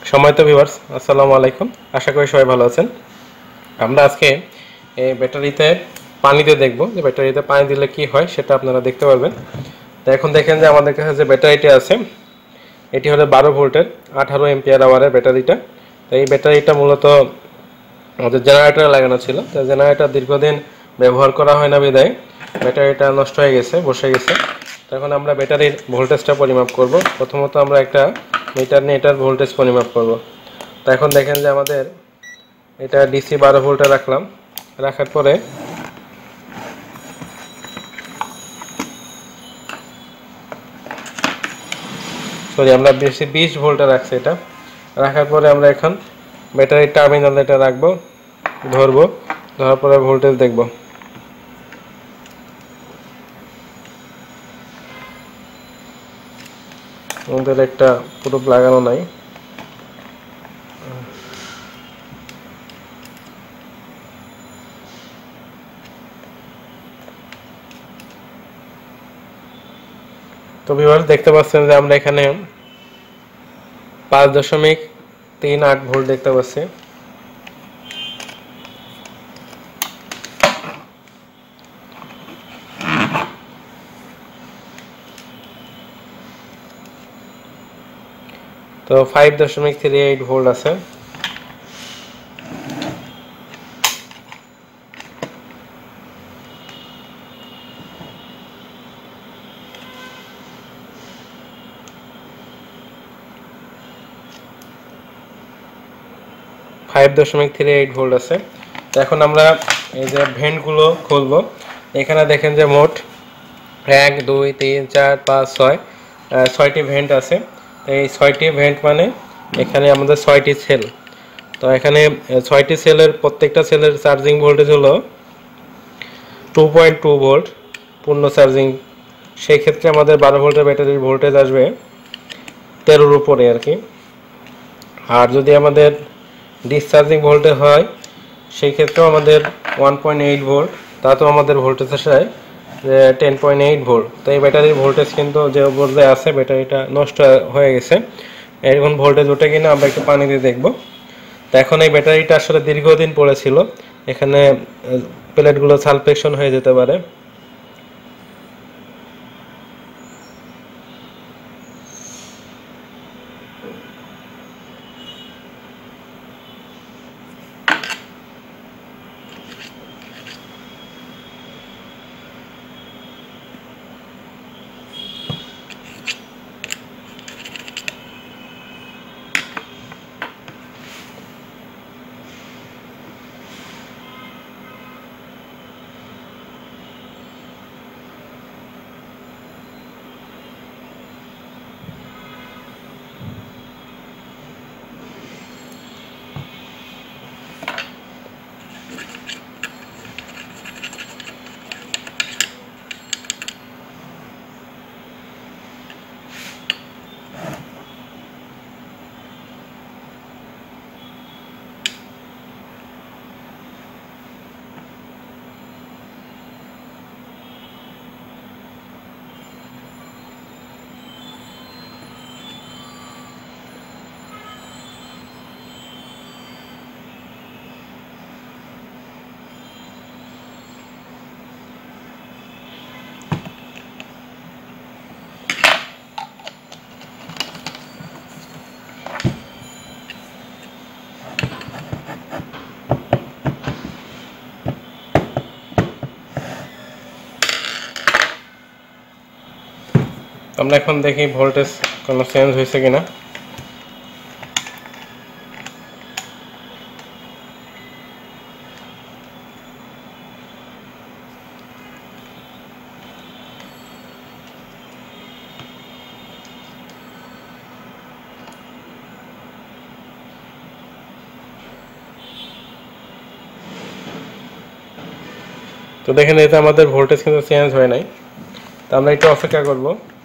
সম্মানিত ভিউয়ার্স, আসসালামু আলাইকুম। আশা করি সবাই ভালো আছেন। আমরা আজকে এই ব্যাটারিতে পানিতে দেখব যে ব্যাটারিতে পানি দিলে কি হয় সেটা আপনারা দেখতে পারবেন। তো এখন দেখেন যে আমাদের কাছে যে ব্যাটারিটি আছে এটি হলো 12 ভোল্টের 18 এম্পিয়ার আওয়ারের ব্যাটারিটা। তো এই ব্যাটারিটা মূলত আমাদের জেনারেটরে লাগানো ছিল। তো জেনারেটর দীর্ঘদিন ব্যবহার করা হয় না বিধায় ব্যাটারিটা নষ্ট হয়ে গেছে, বসে গেছে। তো এখন আমরা ব্যাটারির ভোল্টেজটা পরিমাপ করব। প্রথমত আমরা একটা মিটার নিয়ে এটার ভোল্টেজ পরিমাপ করব। তো এখন দেখেন যে আমাদের এটা ডিসি 12 ভোল্টে রাখলাম। রাখার পরে আমরা বেশি 20 ভোল্টে রাখছি। এটা রাখার পরে আমরা এখন ব্যাটারির টার্মিনালে এটা রাখবো, ধরবো, ধরার পরে ভোল্টেজ দেখব। আমাদের একটা পুরো লাগানো নাই। তো ভিউয়ার্স দেখতে পাচ্ছেন যে আমরা এখানে 5.38 ভোল্ট দেখতে পাচ্ছি। তো 5.38 ভোল্ট আছে। ভোল্ট আছে। তো এখন আমরা এই যে ভেন্টগুলো খুলবো। এখানে দেখেন যে মোট 1 2 3 4 5 6 6টি ভেন্ট আছে। এই 6টি ভেন্ট মানে এখানে আমাদের 6টি সেল। তো এখানে 6টি সেলের প্রত্যেকটা সেলের চার্জিং ভোল্টেজ হলো 2.2 ভোল্ট পূর্ণ চার্জিং। সেই ক্ষেত্রে আমাদের 12 ভোল্টের ব্যাটারির ভোল্টেজ আসবে 13-র উপরে আর কি। আর যদি আমাদের ডিসচার্জিং ভোল্টেজ হয় সেই ক্ষেত্রেও আমাদের 1.8 ভোল্ট, তাতেও আমাদের ভোল্টেজ আসে 10.8 ভোল্ট। তো এই ব্যাটারির ভোল্টেজ কিন্তু যে পর্যায়ে আছে ব্যাটারিটা নষ্ট হয়ে গেছে। এখন ভোল্টেজ ওঠে কিনা আমরা একটু পানি দিয়ে দেখব। তো এখন এই ব্যাটারিটা আসলে দীর্ঘদিন পড়েছিল, এখানে প্লেটগুলো সালফেকশন হয়ে যেতে পারে। আমরা এখন দেখি ভোল্টেজ কোনো চেঞ্জ হয়েছে কিনা। তো দেখেন এতে আমাদের ভোল্টেজ কিন্তু চেঞ্জ হয় নাই। তো আমরা একটু অপেক্ষা করব।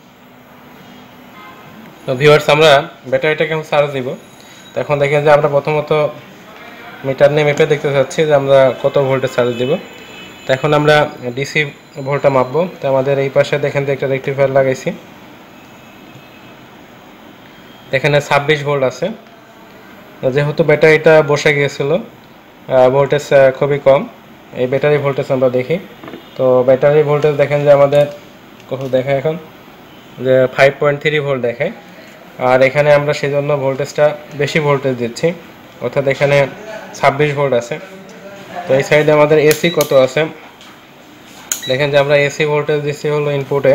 তো ভিউয়ার্স আমরা ব্যাটারিটাকে এখন চার্জ দিব। তো এখন দেখেন যে আমরা প্রথমত মিটার নিয়ে মেপে দেখতে চাচ্ছি যে আমরা কত ভোল্টে চার্জ দিব। তো এখন আমরা ডিসি ভোল্টটা মাপবো। তো আমাদের এই পাশে দেখেন যে একটা রেকটিফায়ার লাগাইছি, এখানে 26 ভোল্ট আছে। যেহেতু ব্যাটারিটা বসে গিয়েছিল, ভোল্টেজ খুবই কম। এই ব্যাটারি ভোল্টেজ আমরা দেখি, তো ব্যাটারি ভোল্টেজ দেখেন যে আমাদের কত দেখায় এখন, যে 5.3 ভোল্ট দেখায়। আর এখানে আমরা সেই জন্য ভোল্টেজটা বেশি ভোল্টেজ দিচ্ছি, অর্থাৎ এখানে 26 ভোল্ট আছে। তো এই সাইডে আমাদের এসি কত আছে দেখেন যে আমরা এসি ভোল্টেজ দিচ্ছি হলো ইনপুটে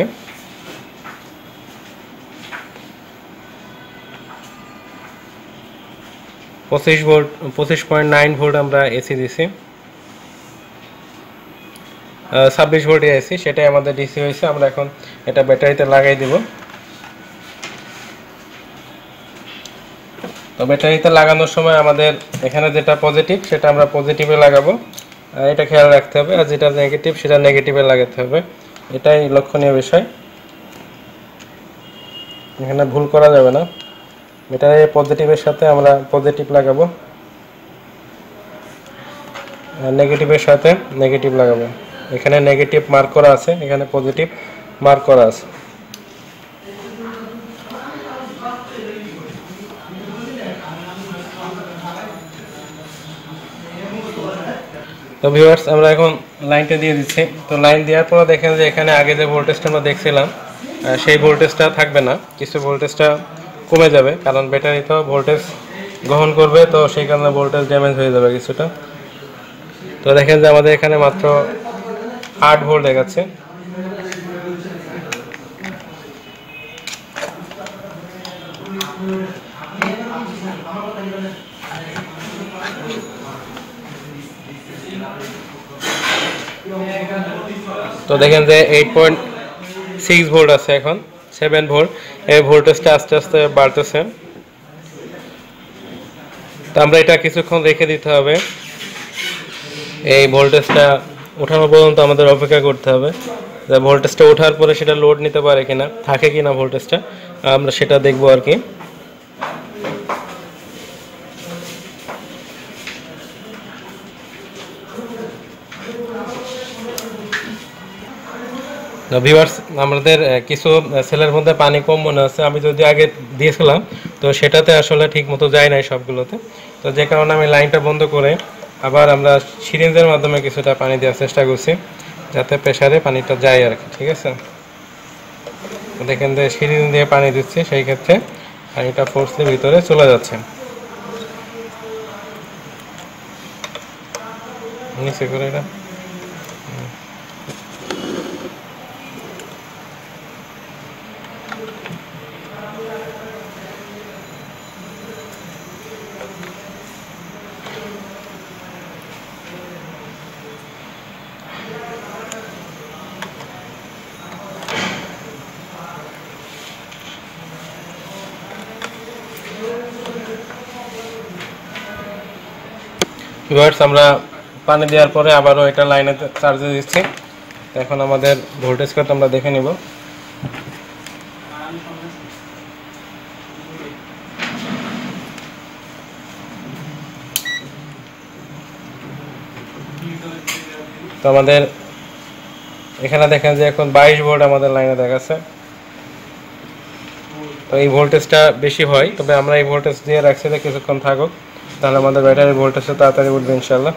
25 ভোল্ট, 25.9 ভোল্ট আমরা এসি দিছি। 26 ভোল্ট এসি, সেটাই আমাদের ডিসি হয়েছে। আমরা এখন এটা ব্যাটারিতে লাগাই দিব। তো ব্যাটারিতে লাগানোর সময় আমাদের এখানে যেটা পজিটিভ সেটা আমরা পজিটিভে লাগাবো, এটা খেয়াল রাখতে হবে। আর যেটা নেগেটিভ সেটা নেগেটিভে লাগাতে হবে, এটাই লক্ষণীয় বিষয়, এখানে ভুল করা যাবে না। ব্যাটারি পজিটিভের সাথে আমরা পজিটিভ লাগাবো, আর নেগেটিভের সাথে নেগেটিভ লাগাবো। এখানে নেগেটিভ মার্ক করা আছে, এখানে পজিটিভ মার্ক করা আছে। তো ভিউয়ার্স, আমরা এখন লাইনটা দিয়ে দিচ্ছি। তো লাইন দেওয়ার পর দেখেন যে এখানে আগে যে ভোল্টেজটা আমরা দেখছিলাম সেই ভোল্টেজটা থাকবে না, কিছু ভোল্টেজটা কমে যাবে, কারণ ব্যাটারি তো ভোল্টেজ গ্রহণ করবে, তো সেই কারণে ভোল্টেজ ড্যামেজ হয়ে যাবে কিছুটা। তো দেখেন যে আমাদের এখানে মাত্র 8 ভোল্ট দেখাচ্ছে। তো দেখেন যে 8.6 ভোল্ট আছে, এখন 7 ভোল্ট। এই ভোল্টেজটা আস্তে আস্তে বাড়তেছে। তো আমরা এটা কিছুক্ষণ রেখে দিতে হবে, এই ভোল্টেজটা ওঠানো পর্যন্ত আমাদের অপেক্ষা করতে হবে। ভোল্টেজটা ওঠার পরে সেটা লোড নিতে পারে কিনা, থাকে কিনা ভোল্টেজটা, আমরা সেটা দেখবো আর কি। ভিউয়ার্স, আমাদের কিছু সেলের মধ্যে পানি কম মনে আছে, আমি যদি আগে দিয়েছিলাম তো সেটাতে আসলে ঠিক মতো যায় নাই সবগুলোতে। তো যে কারণে আমি লাইনটা বন্ধ করে আবার আমরা সিরিঞ্জের মাধ্যমে কিছুটা পানি দেওয়ার চেষ্টা করছি, যাতে প্রেসারে পানিটা যায় আর কি। ঠিক আছে, দেখেন যে সিরিঞ্জ দিয়ে পানি দিচ্ছি, সেই ক্ষেত্রে পানিটা ফোর্সলি ভিতরে চলে যাচ্ছে। নিচে করে এটা ভিউয়ার্স, আমরা পানি দেওয়ার পরে আবারও এটা লাইনে চার্জে দিচ্ছি। এখন আমাদের ভোল্টেজ কত আমরা দেখে নিব। তো আমাদের এখানে দেখেন যে এখন 22 ভোল্ট আমাদের লাইনে দেখাচ্ছে। তো এই ভোল্টেজটা বেশি হয়, তবে আমরা এই ভোল্টেজ দিয়ে রাখছি যে কিছুক্ষণ থাকুক, তাহলে আমাদের ব্যাটারি ভোল্টেজটা তাড়াতাড়ি উঠবে ইনশাল্লাহ।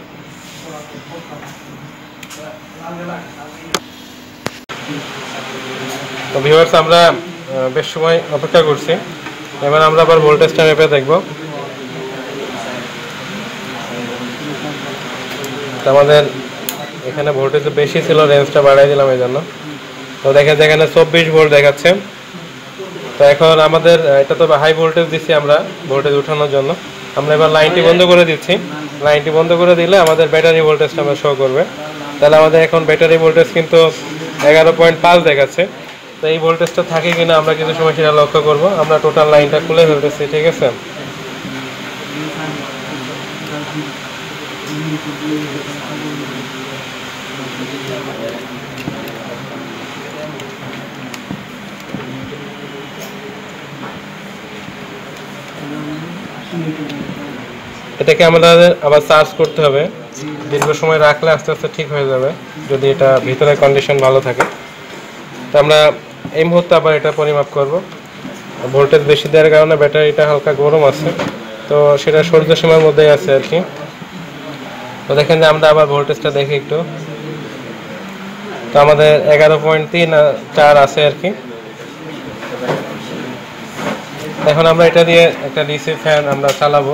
তো ভিউয়ার্স, আমরা বেশ সময় অপেক্ষা করছি, এবার আমরা আবার ভোল্টেজটা মেপে দেখব। তো আমাদের এখানে ভোল্টেজ বেশি ছিল, রেঞ্জটা বাড়াই দিলাম এই জন্য। তো দেখেন যে এখানে 24 ভোল্ট দেখাচ্ছে। তো এখন আমাদের এটা তো হাই ভোল্টেজ দিচ্ছি আমরা ভোল্টেজ উঠানোর জন্য, আমরা এবার লাইনটি বন্ধ করে দিচ্ছি। লাইনটি বন্ধ করে দিলে আমাদের ব্যাটারি ভোল্টেজটা আমরা শো করবে। তাহলে আমাদের এখন ব্যাটারি ভোল্টেজ কিন্তু 11.5 দেখাচ্ছে। তো এই ভোল্টেজটা থাকে কিনা আমরা কিছু সময় সেটা লক্ষ্য করব। আমরা টোটাল লাইনটা খুলে ফেলতেছি, ঠিক আছে। এটাকে আমাদের আবার চার্জ করতে হবে, দীর্ঘ সময় রাখলে আস্তে আস্তে ঠিক হয়ে যাবে, যদি এটা ভিতরে কন্ডিশন ভালো থাকে। তো আমরা এই মুহূর্তে আবার এটা পরিমাপ করব। ভোল্টেজ বেশি দেওয়ার কারণে ব্যাটারিটা হালকা গরম আছে, তো সেটা সহ্য সীমার মধ্যেই আছে আর কি। তো দেখেন যে আমরা আবার ভোল্টেজটা দেখি একটু। তো আমাদের 11.34 আছে আর কি। এখন আমরা এটা দিয়ে একটা ডিসি ফ্যান আমরা চালাবো।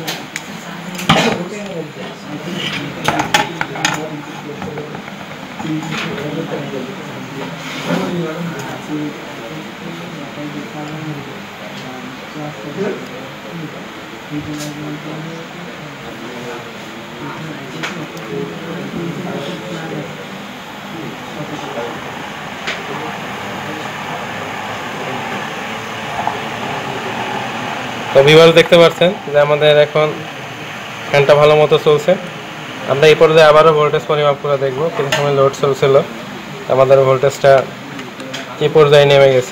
তো ভিউয়ার্স দেখতে পাচ্ছেন যে আমাদের এখন ফ্যানটা ভালো মতো চলছে। আমরা এই পর্যায়ে আবারও ভোল্টেজ পরিমাপ করে দেখব। কিছু সময় লোড চলছিল, আমাদের ভোল্টেজটা কি পর্যায়ে নেমে গেছে।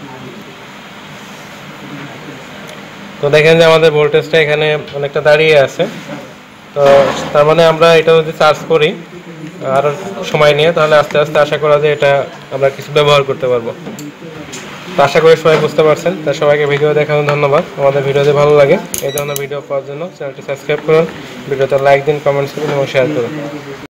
তো দেখেন যে আমাদের ভোল্টেজটা এখানে অনেকটা দাঁড়িয়ে আছে। তো তার মানে আমরা এটা যদি চার্জ করি আর সময় নিয়ে, তাহলে আস্তে আস্তে আশা করা যায় এটা আমরা কিছু ব্যবহার করতে পারবো। তো আশা করি সবাই বুঝতে পারছেন। তা সবাইকে ভিডিও দেখানোর ধন্যবাদ। আমাদের ভিডিও যদি ভালো লাগে এই ধরনের ভিডিও পাওয়ার জন্য চ্যানেলটি সাবস্ক্রাইব করুন, ভিডিওতে লাইক দিন, কমেন্টস করুন এবং শেয়ার করুন।